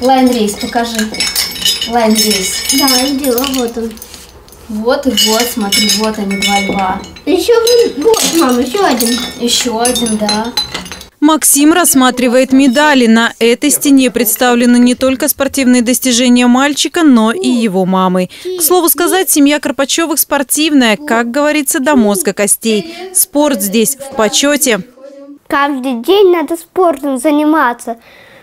Лайн-рейс, покажи. Лайн-рейс. Да, видела, вот он. Вот и вот, смотри, вот они, 2 льва. Еще вот, мама, еще один. Еще один, да. Максим рассматривает медали. На этой стене представлены не только спортивные достижения мальчика, но и его мамы. К слову сказать, семья Карпачевых спортивная, как говорится, до мозга костей. Спорт здесь в почете. Каждый день надо спортом заниматься,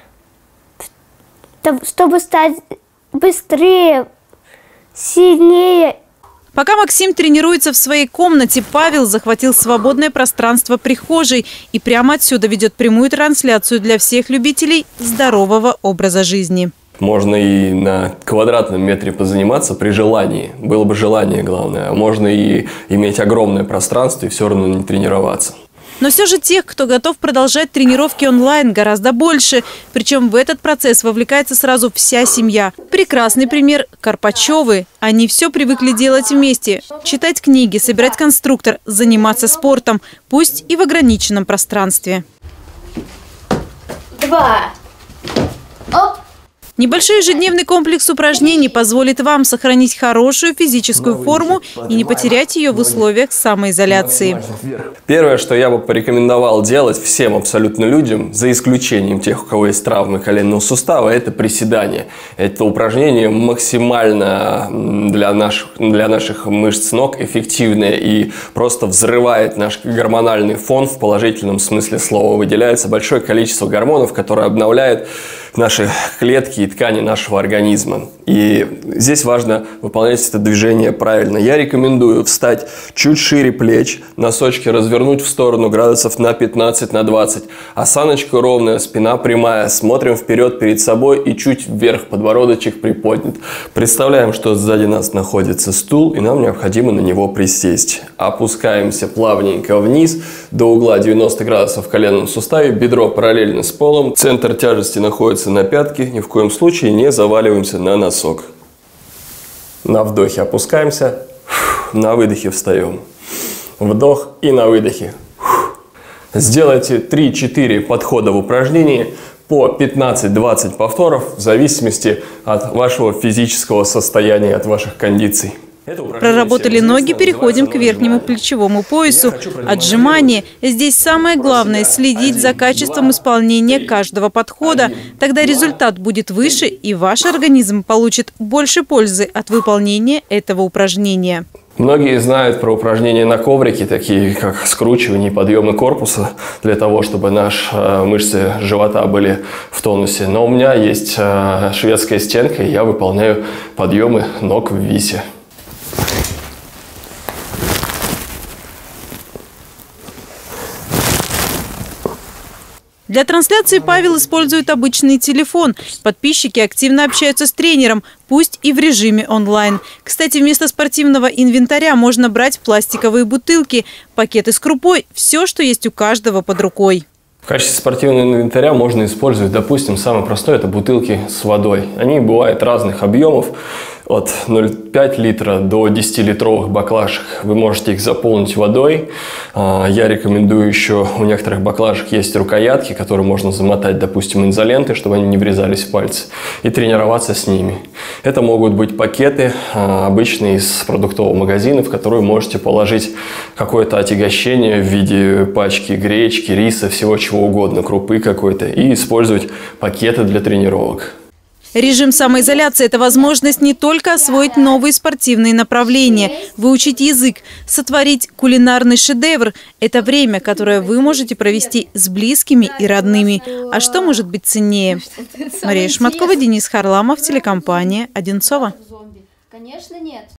чтобы стать быстрее, сильнее. Пока Максим тренируется в своей комнате, Павел захватил свободное пространство прихожей и прямо отсюда ведет прямую трансляцию для всех любителей здорового образа жизни. Можно и на квадратном метре позаниматься при желании. Было бы желание, главное. Можно и иметь огромное пространство и все равно не тренироваться. Но все же тех, кто готов продолжать тренировки онлайн, гораздо больше. Причем в этот процесс вовлекается сразу вся семья. Прекрасный пример – Карпачевы. Они все привыкли делать вместе. Читать книги, собирать конструктор, заниматься спортом, пусть и в ограниченном пространстве. 2. Оп. Небольшой ежедневный комплекс упражнений позволит вам сохранить хорошую физическую форму и не потерять ее в условиях самоизоляции. Первое, что я бы порекомендовал делать всем абсолютно людям, за исключением тех, у кого есть травмы коленного сустава, это приседание. Это упражнение максимально для наших мышц ног эффективное и просто взрывает наш гормональный фон в положительном смысле слова. Выделяется большое количество гормонов, которые обновляют наши клетки и ткани нашего организма. И здесь важно выполнять это движение правильно. Я рекомендую встать чуть шире плеч, носочки развернуть в сторону градусов на 15-20. Осаночка ровная, спина прямая. Смотрим вперед перед собой и чуть вверх, подбородочек приподнят. Представляем, что сзади нас находится стул, и нам необходимо на него присесть. Опускаемся плавненько вниз до угла 90 градусов в коленном суставе. Бедро параллельно с полом. Центр тяжести находится на пятке. Ни в коем случае не заваливаемся на носок. На вдохе опускаемся, на выдохе встаем. Вдох и на выдохе. Сделайте 3-4 подхода в упражнении по 15-20 повторов в зависимости от вашего физического состояния, от ваших кондиций. Проработали ноги, переходим к верхнему плечевому поясу. Отжимания. Здесь самое главное – следить за качеством исполнения каждого подхода. Тогда результат будет выше, и ваш организм получит больше пользы от выполнения этого упражнения. Многие знают про упражнения на коврике, такие как скручивание и подъемы корпуса, для того, чтобы наши мышцы живота были в тонусе. Но у меня есть шведская стенка, и я выполняю подъемы ног в висе. Для трансляции Павел использует обычный телефон. Подписчики активно общаются с тренером, пусть и в режиме онлайн. Кстати, вместо спортивного инвентаря можно брать пластиковые бутылки, пакеты с крупой, все, что есть у каждого под рукой. В качестве спортивного инвентаря можно использовать, допустим, самое простое – это бутылки с водой. Они бывают разных объемов, от 0,5 литра до 10-литровых баклажек. Вы можете их заполнить водой. Я рекомендую еще, у некоторых баклажек есть рукоятки, которые можно замотать, допустим, изолентой, чтобы они не врезались в пальцы, и тренироваться с ними. Это могут быть пакеты, обычные из продуктового магазина, в которые можете положить какое-то отягощение в виде пачки гречки, риса, всего чего угодно, крупы какой-то, и использовать пакеты для тренировок. Режим самоизоляции – это возможность не только освоить новые спортивные направления, выучить язык, сотворить кулинарный шедевр. Это время, которое вы можете провести с близкими и родными. А что может быть ценнее? Мария Шматкова, Денис Харламов, телекомпания «Одинцово». Конечно, нет.